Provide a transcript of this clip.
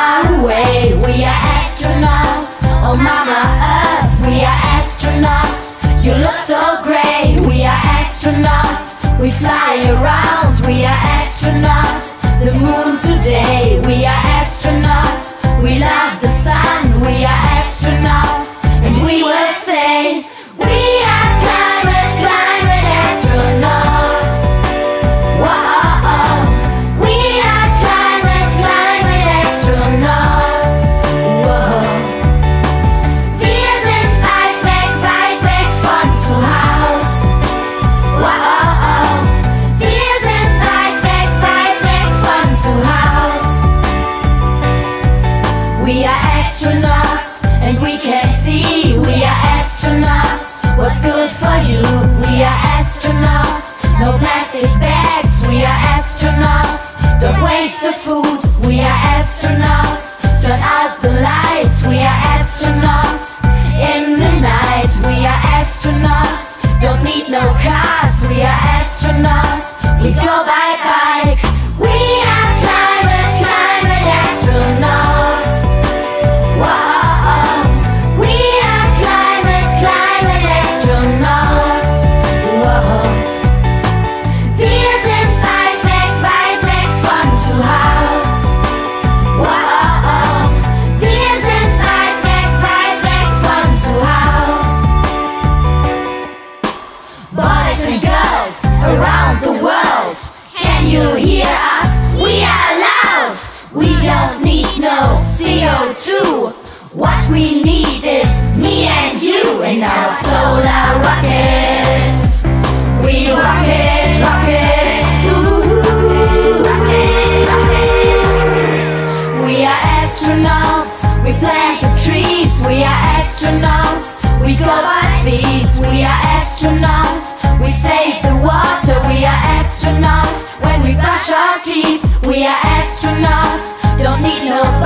far away. We are astronauts. Oh Mama Earth, we are astronauts. You look so grey. We are astronauts. We fly around. We are astronauts. The moon today. We are astronauts. We love the sun. We are astronauts. And we will say, we are climate astronauts. Whoa, we are climate astronauts. Whoa. Wir sind weit weg von zu Haus. Whoa, wir sind weit weg von zu Haus. We are astronauts and we can see. We are astronauts. What's good for you? We are astronauts. No plastic bags. We are astronauts. Don't waste the food. We are astronauts. Turn out the lights. We are astronauts. In the night. We are astronauts. Don't need no cars. We are astronauts. We go by bike. We are climate astronauts. Whoa, we are climate astronauts. Whoa. Wir sind weit weg von zu Haus. Whoa, wir sind weit weg von zu Haus. Boys and girls around the world, can you hear us? We are loud. We don't need no CO2. What we need is me and you in our solar rocket. We rocket, ooh, rocket. We are astronauts. We plant the trees. We are astronauts. We go by feet. We are astronauts. We save the water. We are astronauts. When we brush our teeth, we are astronauts. Don't need no